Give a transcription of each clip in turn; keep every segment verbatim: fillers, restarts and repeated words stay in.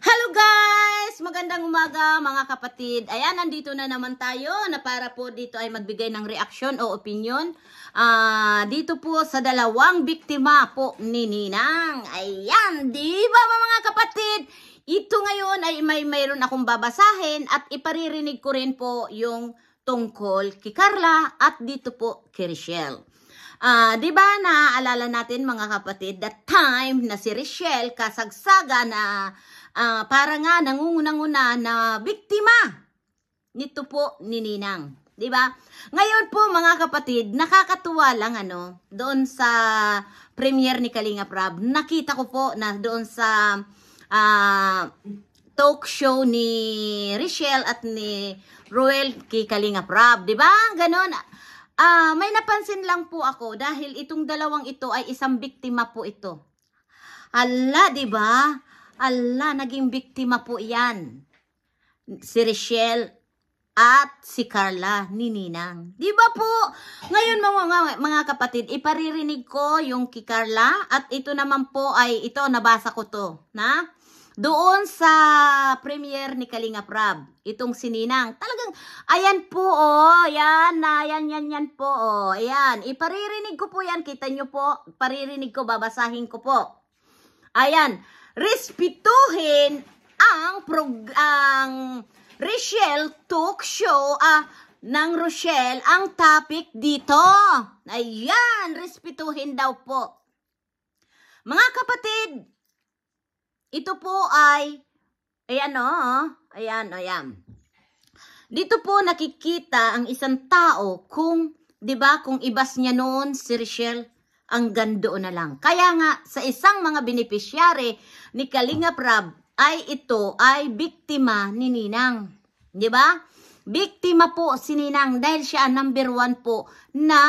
Hello guys! Magandang umaga mga kapatid. Ayan, nandito na naman tayo na para po dito ay magbigay ng reaksyon o opinion. Uh, dito po sa dalawang biktima po ni Ninang. Ayan, di ba mga kapatid? Ito ngayon ay may mayroon akong babasahin at iparirinig ko rin po yung tungkol kay Carla at dito po kay Richelle. Uh, di ba naaalala natin mga kapatid that time na si Richelle kasagsaga na Uh, para nga nangungunang-una na biktima nito po ni Ninang, di ba? Ngayon po mga kapatid, nakakatuwa lang ano, doon sa premiere ni Kalinga Prab, nakita ko po na doon sa uh, talk show ni Richelle at ni Roel kay Kalinga Prab, di ba? Ganon. Uh, may napansin lang po ako dahil itong dalawang ito ay isang biktima po ito. Hala, di ba? Ala, naging biktima po yan. Si Richelle at si Carla ni Ninang. Di ba po? Ngayon mga, mga kapatid, iparirinig ko yung kay Carla at ito naman po ay, ito, nabasa ko to. Na? Doon sa premiere ni Kalinga Prab, itong si Ninang. Talagang, ayan po, oh, yan, yan, yan, yan po, oh, ayan. Iparirinig ko po yan, kita nyo po, paririnig ko, babasahin ko po. Ayan. Respetuhin ang prog ang Richelle talk show ah, ng Rochelle ang topic dito. Ayan, respetuhin daw po. Mga kapatid, ito po ay, ayan o, oh, ayan, ayan. Dito po nakikita ang isang tao kung, di ba, kung ibas niya noon si Richelle, ang gando na lang. Kaya nga, sa isang mga beneficiary ni Kalinga Prab, ay ito ay biktima ni Ninang. Di ba? Biktima po si Ninang dahil siya ang number one po na,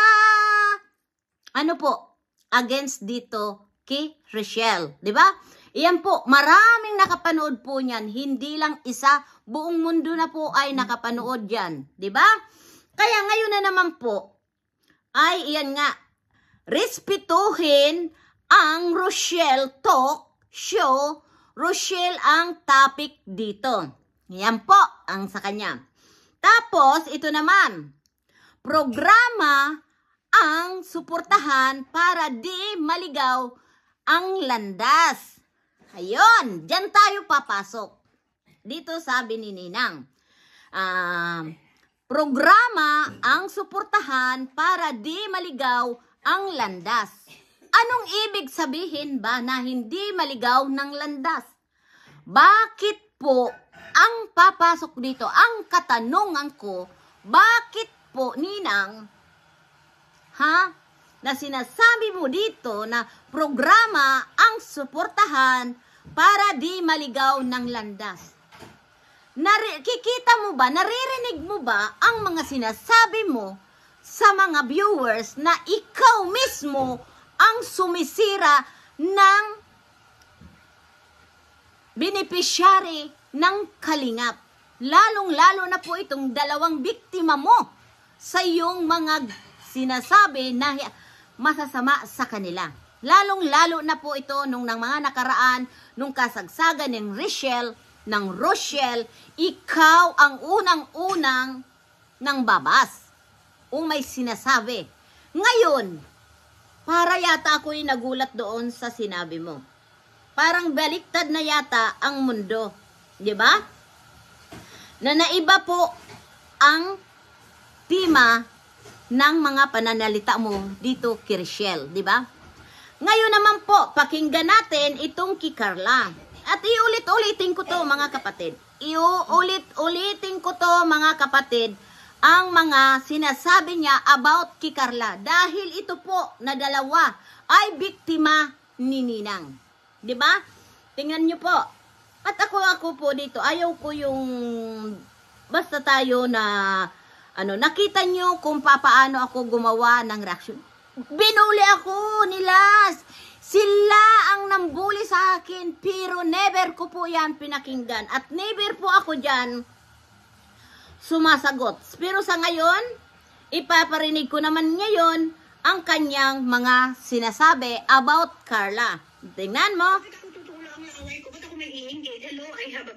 ano po, against dito kay Richelle. Di ba? Iyan po, maraming nakapanood po niyan. Hindi lang isa, buong mundo na po ay nakapanood yan. Di ba? Kaya ngayon na naman po, ay iyan nga, respetuhin ang Rochelle talk show, Rochelle ang topic dito. Yan po ang sa kanya. Tapos, ito naman, programa ang suportahan para di maligaw ang landas. Ayun, dyan tayo papasok. Dito sabi ni Ninang, uh, programa ang suportahan para di maligaw ang landas. Anong ibig sabihin ba na hindi maligaw ng landas? Bakit po ang papasok dito? Ang katanungan ko, bakit po Ninang, ha? Na sinasabi mo dito na programa ang suportahan para di maligaw ng landas. Nari kikita mo ba, naririnig mo ba ang mga sinasabi mo sa mga viewers na ikaw mismo ang sumisira ng beneficiary ng Kalingap. Lalong-lalo na po itong dalawang biktima mo sa iyong mga sinasabi na masasama sa kanila. Lalong-lalo na po ito nung ng mga nakaraan, nung kasagsagan ng Richelle, ng Rochelle, ikaw ang unang-unang ng babas. O may sinasabi. Ngayon, para yata ako'y nagulat doon sa sinabi mo. Parang baliktad na yata ang mundo. Di ba? Na naiba po ang tema ng mga pananalita mo dito kay Richelle. Di ba? Ngayon naman po, pakinggan natin itong kay Carla. At iulit-ulitin ko to mga kapatid. Iulit-ulitin ko to mga kapatid ang mga sinasabi niya about kay Carla. Dahil ito po na dalawa ay biktima ni Ninang. Diba? Tingnan niyo po. At ako ako po dito, ayaw ko yung basta tayo na ano, nakita niyo kung papaano ako gumawa ng reaction. Binuli ako nila. Sila ang nambuli sa akin, pero never ko po yan pinakinggan. At never po ako dyan sumasagot. Pero sa ngayon, ipaparinig ko naman ngayon ang kanyang mga sinasabi about Carla. Tingnan mo. Bakit ako tutulong ang away ko? Ba't ako may iinggit?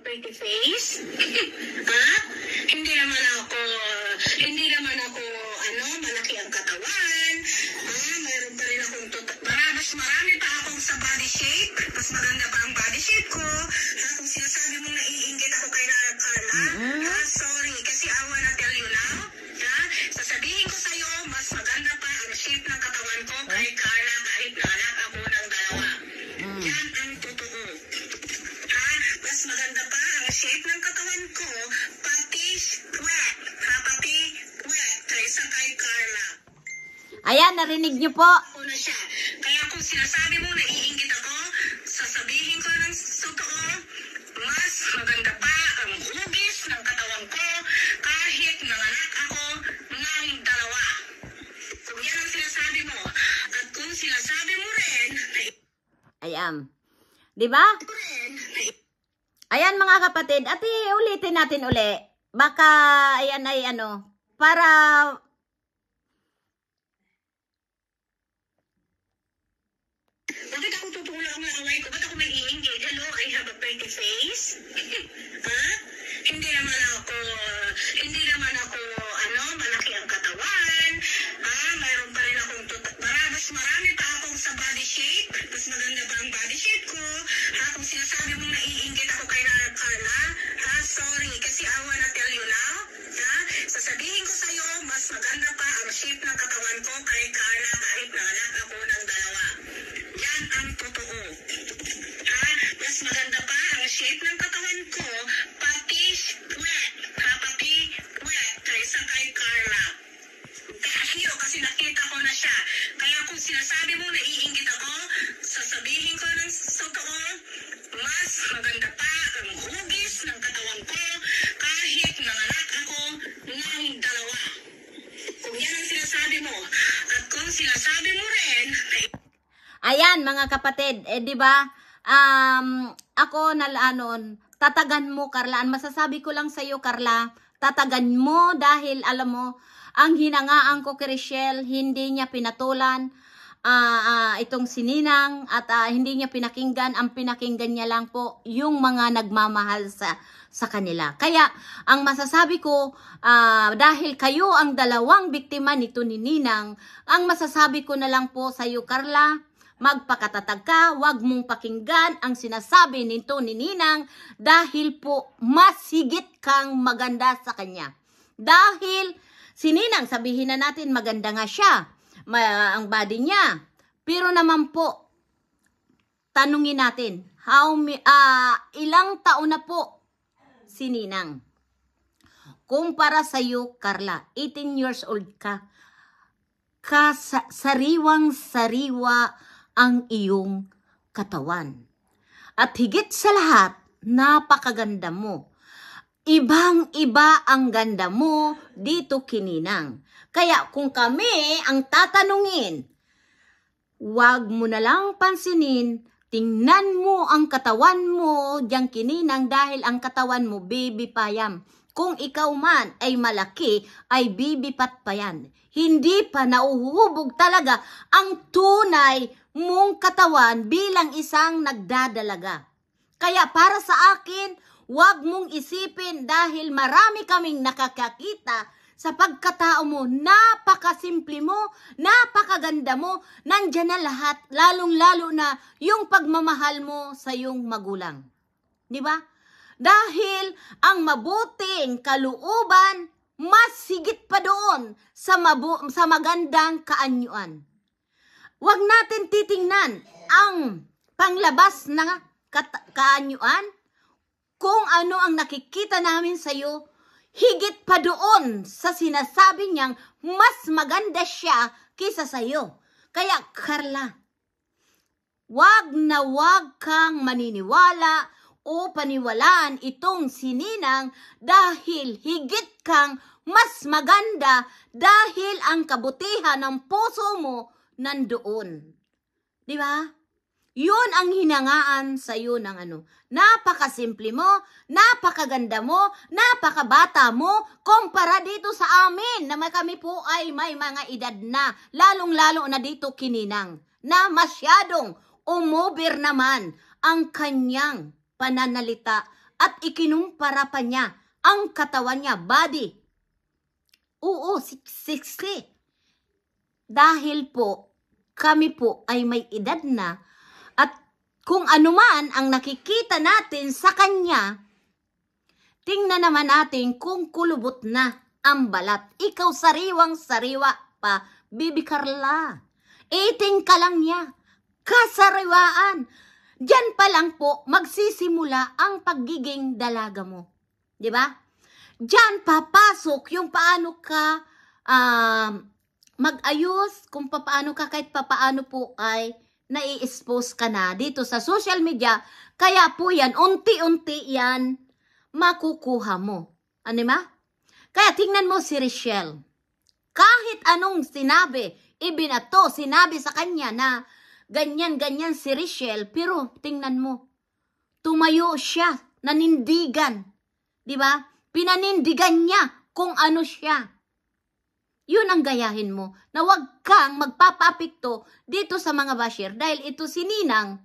pretty face? Ha? Hindi naman ako, hindi naman ako, ano, malaki ang katawan. Ha? Mayroon pa rin akong, tuta- Mara- mas marami pa akong sa body shape. Mas maganda pa ang body shape ko. Ha? Kung sinasabi mong naiinggit ako kay na Carla, Mm-hmm. ha? Sorry, kasi I wanna tell you now, ha? Sasabihin ko sa'yo, mas maganda pa ang shape ng katawan ko kay Carla kahit naanak ako ng dalawa. Mm. Yan ang totoo. Ha? Mas maganda pa ang shape ng katawan ko, pati puwet. Ha? Pati puwet kaysa kay Carla. Ayan, narinig niyo po. Ako na siya. Kaya kung sinasabi mo naiinggit ako, sasabihin ko ng totoo, mas maganda pa ang hugis ng katawan ko kahit nanganak ako ng dalawa. Kung yan ang sinasabi mo, at kung sinasabi mo rin, Ayan. Di ba? ko rin, Ayan mga kapatid, at ulitin natin uli. Baka, ayan ay ano, para, bakit ako tutulak ng away ko? Ba't ako may i-engage? Hello, I have a pretty face? Ha? Hindi naman ako, hindi naman ako, ano, malaki ang katawan. Ha? Mayroon pa rin akong, tut- Mara- mas marami pa akong sa body shape. Mas maganda pa ang body shape ko. Ha? Kung sinasabi mong naiinggit ako kay na Carla, ha? Sorry, kasi I wanna tell you now, ha? Sasabihin ko sa'yo, mas maganda pa ang shape ng katawan ko kay Carla kahit naanak ako ng dalawa. Yan ang totoo. Ha? Mas maganda pa ang shape ng katawan ko, pati puwet. Ha? Pati puwet kaysa kay Carla. Thank you, kasi nakita ko na siya. Kaya kung sinasabi mo naiinggit ako, sasabihin ko ng totoo, mas maganda pa ang hugis ng katawan ko kahit nanganak ako ng dalawa. Kung yan ang sinasabi mo, at kung sinasabi mo rin, ayan mga kapatid, eh di ba? Um, ako na ano, tatagan mo Carla. Ang masasabi ko lang sa iyo Carla, tatagan mo dahil alam mo, ang hinangaan ko kay Richelle, hindi niya pinatulan uh, uh, itong sininang at uh, hindi niya pinakinggan. Ang pinakinggan niya lang po yung mga nagmamahal sa sa kanila. Kaya ang masasabi ko, uh, dahil kayo ang dalawang biktima nito ni Ninang, ang masasabi ko na lang po sa iyo Carla, magpakatatag ka, wag mong pakinggan ang sinasabi nito ni Ninang dahil po mas higit kang maganda sa kanya. Dahil si Ninang, sabihin na natin maganda nga siya, ma ang body niya. Pero naman po, tanungin natin, how uh, ilang taon na po si Ninang? Kumpara sa iyo, Carla, eighteen years old ka, kasariwang-sariwa ang iyong katawan. At higit sa lahat, napakaganda mo. Ibang-iba ang ganda mo dito kininang. Kaya kung kami ang tatanungin, wag mo na lang pansinin, tingnan mo ang katawan mo diyang kininang dahil ang katawan mo baby pa yan. Kung ikaw man ay malaki, ay bibipat pa yan. Hindi pa nauhubog talaga ang tunay mong katawan bilang isang nagdadalaga. Kaya para sa akin, huwag mong isipin dahil marami kaming nakakakita sa pagkatao mo, napakasimple mo, napakaganda mo, nandyan na lahat, lalong-lalo na yung pagmamahal mo sa iyong magulang. Di ba? Dahil ang mabuting kalooban, mas higit pa doon sa, mabu sa magandang kaanyuan. Huwag natin titingnan ang panglabas na kaanyuan, kung ano ang nakikita namin sa iyo, higit pa doon sa sinasabi niyang mas maganda siya kaysa sa iyo. Kaya Carla, wag na wag kang maniniwala o paniwalaan itong sininang dahil higit kang mas maganda dahil ang kabutihan ng puso mo nandoon. Di ba? Yun ang hinangaan sa iyo ng ano. Napakasimple mo, napakaganda mo, napakabata mo, kumpara dito sa amin na may kami po ay may mga edad na, lalong-lalo na dito kininang, na masyadong umubir naman ang kanyang pananalita at ikinumpara pa niya ang katawan niya, body. Oo, siksi. Dahil po, kami po ay may edad na at kung anuman ang nakikita natin sa kanya, tingnan naman natin kung kulubot na ang balat. Ikaw sariwang-sariwa pa, Bibi Carla. eighteen ka lang niya. Kasariwaan. Diyan pa lang po magsisimula ang pagiging dalaga mo. Di ba? Diyan papasok yung paano ka uh, mag-ayos, kung paano ka kahit paano po ay nai-expose ka na dito sa social media. Kaya po yan, unti-unti yan makukuha mo. Ano ba? Kaya tingnan mo si Richelle. Kahit anong sinabi, ibinato, sinabi sa kanya na ganyan-ganyan si Richelle, pero tingnan mo, tumayo siya, nanindigan. Di ba? Pinanindigan niya kung ano siya. Yun ang gayahin mo, na wag kang magpapapikto dito sa mga basher. Dahil ito si Ninang,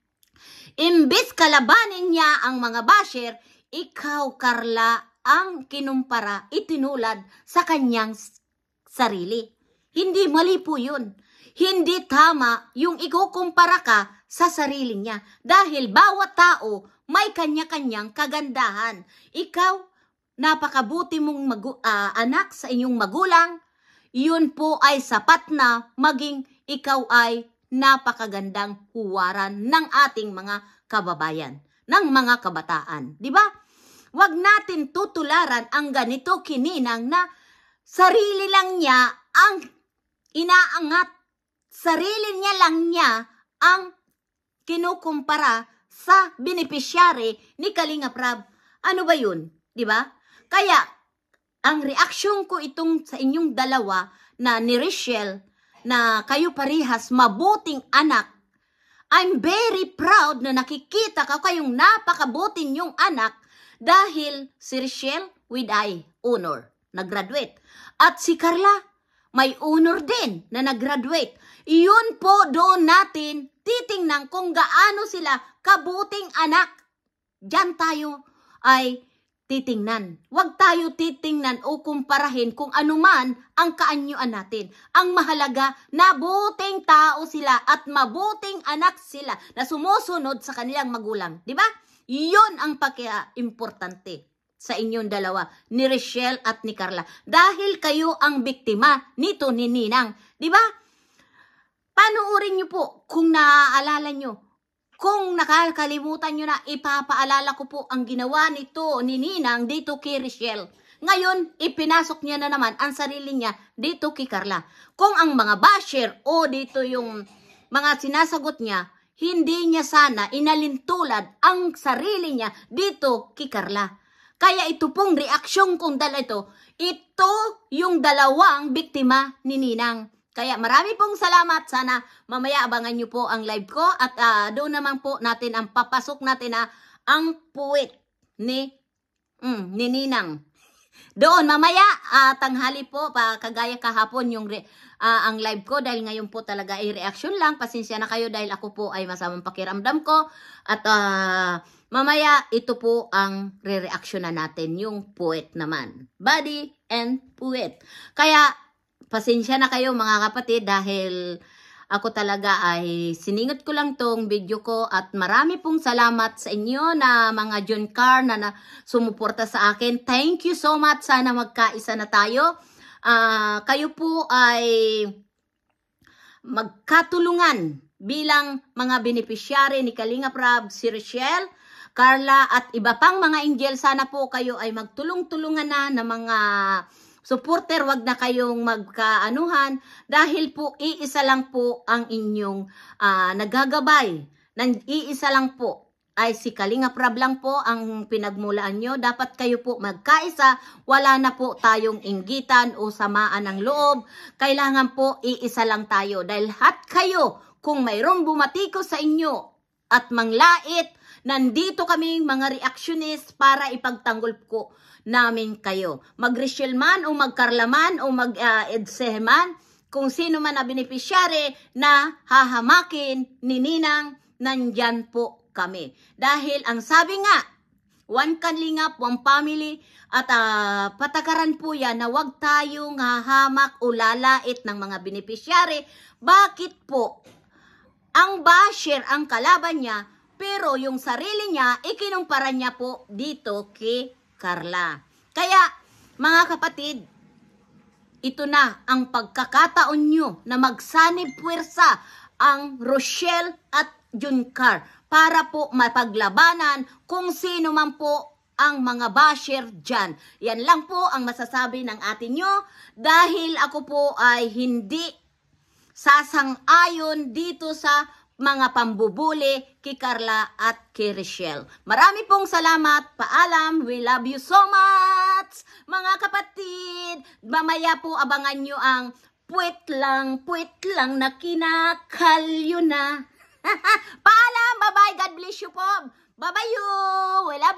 imbis kalabanin niya ang mga basher, ikaw, Carla, ang kinumpara, itinulad sa kanyang sarili. Hindi mali po yun. Hindi tama yung ikukumpara ka sa sarili niya. Dahil bawat tao may kanya-kanyang kagandahan. Ikaw, napakabuti mong magu- uh, anak sa inyong magulang. Yun po ay sapat na maging ikaw ay napakagandang huwaran ng ating mga kababayan, ng mga kabataan. Di ba? Huwag natin tutularan ang ganito kininang na sarili lang niya ang inaangat. Sarili niya lang niya ang kinukumpara sa beneficiary ni Kalinga Prab. Ano ba yun? Di ba? Kaya, ang reaksyon ko itong sa inyong dalawa na ni Richelle, na kayo parihas mabuting anak, I'm very proud na nakikita ka kayong napakabuting yung anak dahil si Richelle with I, honor, nag-graduate. At si Carla, may honor din na nag-graduate. Iyon po doon natin titingnan kung gaano sila kabuting anak. Diyan tayo ay titingnan. Huwag tayo titingnan o kumparahin kung anuman ang kaanyuan natin. Ang mahalaga na buting tao sila at mabuting anak sila na sumusunod sa kanilang magulang. Di ba? Iyon ang pagka-importante sa inyong dalawa, ni Richelle at ni Carla. Dahil kayo ang biktima nito ni Ninang. Di ba? Panoorin nyo po kung naaalala nyo. Kung nakakalimutan nyo na, ipapaalala ko po ang ginawa nito ni Ninang dito kay Richelle. Ngayon, ipinasok niya na naman ang sarili niya dito kay Carla. Kung ang mga basher o dito yung mga sinasagot niya, hindi niya sana inalintulad ang sarili niya dito kay Carla. Kaya ito pong reaksyon kong dala ito, ito yung dalawang biktima ni Ninang. Kaya marami pong salamat. Sana mamaya abangan nyo po ang live ko. At uh, doon naman po natin ang papasok natin na uh, ang puwit ni, mm, ni Ninang. Doon mamaya uh, tanghali po, pa, kagaya kahapon yung re, uh, ang live ko. Dahil ngayon po talaga ay reaksyon lang. Pasensya na kayo dahil ako po ay masamang pakiramdam ko. At uh, mamaya ito po ang re-reaksyonan natin. Yung puwit naman. Body and puwit. Kaya pasensya na kayo mga kapatid dahil ako talaga ay siningot ko lang tong video ko at marami pong salamat sa inyo na mga John Carr na, na sumuporta sa akin. Thank you so much. Sana magkaisa na tayo. Uh, kayo po ay magkatulungan bilang mga beneficiary ni Kalinga Prab, si Richelle, Carla at iba pang mga angel. Sana po kayo ay magtulong-tulungan na ng mga supporter. Wag na kayong magkaanuhan dahil po iisa lang po ang inyong uh, nagagabay. Nang iisa lang po ay si Kalinga Prab lang po ang pinagmulaan nyo. Dapat kayo po magkaisa. Wala na po tayong inggitan o samaan ng loob. Kailangan po iisa lang tayo dahil hat kayo kung mayroong bumatiko sa inyo at manglait, nandito kaming mga reactionist para ipagtanggol ko namin kayo. Mag-Richelle man o mag-Carla man o mag-Edse uh, man, kung sino man na beneficiary na hahamakin ni Ninang, nandyan po kami. Dahil ang sabi nga, one kalingap, one family, at uh, patakaran po yan na huwag tayong hahamak o lalait ng mga beneficiary. Bakit po? Ang basher ang kalaban niya, pero yung sarili niya, ikinumpara niya po dito kay Carla. Kaya, mga kapatid, ito na ang pagkakataon nyo na magsanib puwersa ang Rochelle at Juncar para po mapaglabanan kung sino man po ang mga basher dyan. Yan lang po ang masasabi ng atin nyo dahil ako po ay hindi sasang-ayon dito sa mga pambubuli kay Carla at kay Rochelle. Marami pong salamat. Paalam. We love you so much, mga kapatid. Mamaya po abangan nyo ang puwet lang, puwet lang na kinakalyo na. Paalam. Bye-bye. God bless you po. Bye-bye you. We love